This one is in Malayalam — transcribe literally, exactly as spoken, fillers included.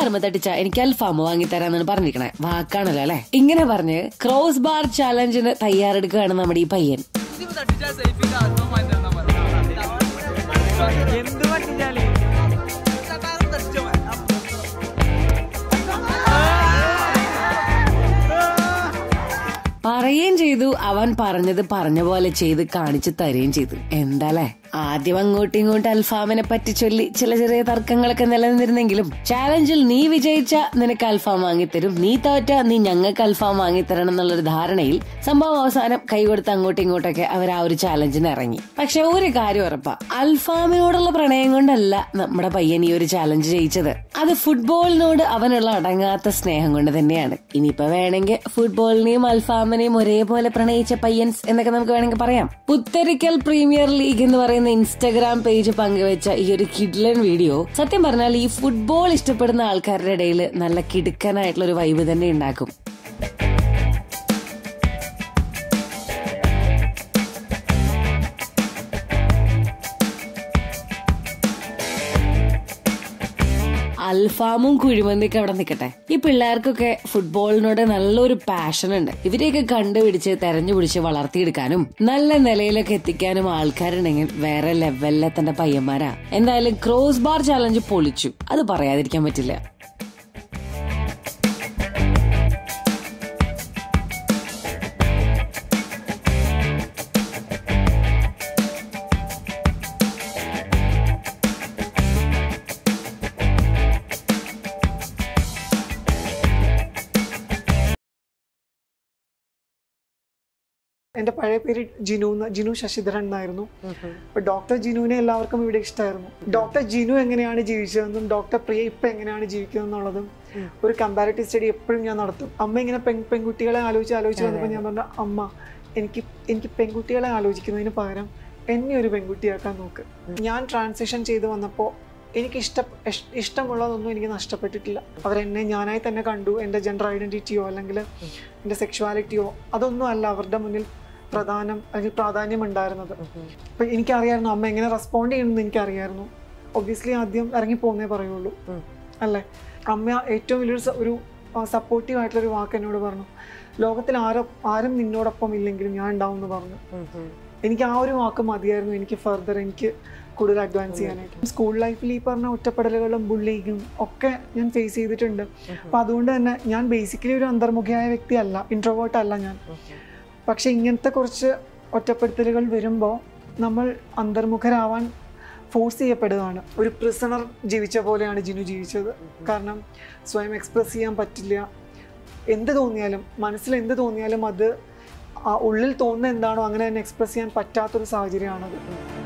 കാലുമ തട്ടിച്ച എനിക്ക് അൽഫാമ് വാങ്ങിത്തരാന്നാണ് പറഞ്ഞിരിക്കണേ. വാക്കാണല്ലോ അല്ലെ. ഇങ്ങനെ പറഞ്ഞ് ക്രോസ് ബാർ ചാലഞ്ചിന് തയ്യാറെടുക്കുകയാണ് നമ്മുടെ ഈ പയ്യൻ. പറയുകയും ചെയ്തു, അവൻ പറഞ്ഞത് പറഞ്ഞ പോലെ ചെയ്ത് കാണിച്ചു തരുകയും ചെയ്തു. എന്താല്ലേ, ആദ്യം അങ്ങോട്ടും ഇങ്ങോട്ടും അൽഫാമിനെ പറ്റി ചൊല്ലി ചില ചെറിയ തർക്കങ്ങളൊക്കെ നിലനിന്നിരുന്നെങ്കിലും ചാലഞ്ചിൽ നീ വിജയിച്ച നിനക്ക് അൽഫാം വാങ്ങിത്തരും, നീ തോറ്റ നീ ഞങ്ങൾക്ക് അൽഫാം വാങ്ങിത്തരണം എന്നുള്ളൊരു ധാരണയിൽ സംഭവം അവസാനം കൈകൊടുത്ത് അങ്ങോട്ടും ഇങ്ങോട്ടൊക്കെ അവർ ആ ഒരു ചാലഞ്ചിന് ഇറങ്ങി. പക്ഷെ ഒരു കാര്യം ഉറപ്പാ, അൽഫാമിനോടുള്ള പ്രണയം കൊണ്ടല്ല നമ്മുടെ പയ്യൻ ഈ ഒരു ചാലഞ്ച് ജയിച്ചത്. അത് ഫുട്ബോളിനോട് അവനുള്ള അടങ്ങാത്ത സ്നേഹം കൊണ്ട് തന്നെയാണ്. ഇനിയിപ്പോ വേണമെങ്കിൽ ഫുട്ബോളിനെയും അൽഫാമിനെയും ഒരേപോലെ പ്രണയിച്ച പയ്യൻസ് എന്നൊക്കെ നമുക്ക് വേണമെങ്കിൽ പറയാം. പുത്തരിക്കൽ പ്രീമിയർ ലീഗ് എന്ന് പറയുന്ന ഇൻസ്റ്റാഗ്രാം പേജ് പങ്കുവെച്ച ഈ ഒരു കിഡ്ലൻ വീഡിയോ സത്യം പറഞ്ഞാൽ ഈ ഫുട്ബോൾ ഇഷ്ടപ്പെടുന്ന ആൾക്കാരുടെ ഇടയിൽ നല്ല കിടുക്കനായിട്ടുള്ള ഒരു വൈബ് തന്നെ ഉണ്ടാക്കും. അൽഫാമും കുഴിമന്തിയൊക്കെ അവിടെ നിൽക്കട്ടെ, ഈ പിള്ളേർക്കൊക്കെ ഫുട്ബോളിനോട് നല്ലൊരു പാഷൻ ഉണ്ട്. ഇവരെയൊക്കെ കണ്ടുപിടിച്ച് തെരഞ്ഞു പിടിച്ച് വളർത്തിയെടുക്കാനും നല്ല നിലയിലൊക്കെ എത്തിക്കാനും ആൾക്കാരുണ്ടെങ്കിൽ വേറെ ലെവലിലെ തന്റെ പയ്യന്മാരാ. എന്തായാലും ക്രോസ് ബാർ ചാലഞ്ച് പൊളിച്ചു, അത് പറയാതിരിക്കാൻ പറ്റില്ല. എന്റെ പഴയ പേര് ജിനു ജിനു ശശിധരൻ എന്നായിരുന്നു. അപ്പൊ ഡോക്ടർ ജിനുവിനെ എല്ലാവർക്കും ഇവിടെ ഇഷ്ടമായിരുന്നു. ഡോക്ടർ ജിനു എങ്ങനെയാണ് ജീവിച്ചതെന്നും ഡോക്ടർ പ്രിയ ഇപ്പൊ എങ്ങനെയാണ് ജീവിക്കുന്നതെന്നുള്ളതും ഒരു കമ്പാരിറ്റീവ് സ്റ്റഡി എപ്പോഴും ഞാൻ നടത്തും. അമ്മ ഇങ്ങനെ പെൺ പെൺകുട്ടികളെ ആലോചിച്ച് ആലോചിച്ച് വന്നപ്പോൾ ഞാൻ പറഞ്ഞു, അമ്മ എനിക്ക് എനിക്ക് പെൺകുട്ടികളെ ആലോചിക്കുന്നതിന് പകരം എന്നെ ഒരു പെൺകുട്ടിയാക്കാൻ നോക്ക്. ഞാൻ ട്രാൻസിഷൻ ചെയ്ത് വന്നപ്പോൾ എനിക്ക് ഇഷ്ട ഇഷ്ടമുള്ളതൊന്നും എനിക്ക് നഷ്ടപ്പെട്ടിട്ടില്ല. അവരെന്നെ ഞാനായി തന്നെ കണ്ടു. എൻ്റെ ജെൻഡർ ഐഡൻറ്റിറ്റിയോ അല്ലെങ്കിൽ എൻ്റെ സെക്ഷുവാലിറ്റിയോ അതൊന്നും അല്ല അവരുടെ മുന്നിൽ പ്രധാനം അല്ലെങ്കിൽ പ്രാധാന്യം ഉണ്ടായിരുന്നത്. അപ്പം എനിക്കറിയായിരുന്നു അമ്മ എങ്ങനെ റെസ്പോണ്ട് ചെയ്യണമെന്ന് എനിക്കറിയായിരുന്നു. ഒബ്വിയസ്ലി ആദ്യം ഇറങ്ങി പോകുന്നേ പറയുള്ളൂ അല്ലേ. അമ്മ ഏറ്റവും വലിയൊരു ഒരു സപ്പോർട്ടീവ് ആയിട്ടുള്ളൊരു വാക്ക് എന്നോട് പറഞ്ഞു, ലോകത്തിൽ ആരോ ആരും നിന്നോടൊപ്പം ഇല്ലെങ്കിലും ഞാൻ ഉണ്ടാവും എന്ന് പറഞ്ഞു. എനിക്ക് ആ ഒരു വാക്ക് മതിയായിരുന്നു എനിക്ക് ഫർദർ എനിക്ക് കൂടുതൽ അഡ്വാൻസ് ചെയ്യാനായിട്ട്. സ്കൂൾ ലൈഫിൽ ഈ പറഞ്ഞ ഒറ്റപ്പെടലുകളും ബുള്ളിങ്ങും ഒക്കെ ഞാൻ ഫേസ് ചെയ്തിട്ടുണ്ട്. അപ്പം അതുകൊണ്ട് തന്നെ ഞാൻ ബേസിക്കലി ഒരു അന്തർമുഖിയായ വ്യക്തിയല്ല, ഇൻട്രോവേർട്ട് അല്ല ഞാൻ. പക്ഷെ ഇങ്ങനത്തെ കുറച്ച് ഒറ്റപ്പെടുത്തലുകൾ വരുമ്പോൾ നമ്മൾ അന്തർമുഖരാവാൻ ഫോഴ്സ് ചെയ്യപ്പെടുകയാണ്. ഒരു പ്രിസണർ ജീവിച്ച പോലെയാണ് ജിനു ജീവിച്ചത്. കാരണം സ്വയം എക്സ്പ്രസ് ചെയ്യാൻ പറ്റില്ല. എന്ത് തോന്നിയാലും മനസ്സിൽ എന്ത് തോന്നിയാലും അത് ഉള്ളിൽ തോന്നുന്ന എന്താണോ അങ്ങനെ തന്നെ എക്സ്പ്രസ് ചെയ്യാൻ പറ്റാത്തൊരു സാഹചര്യമാണത്.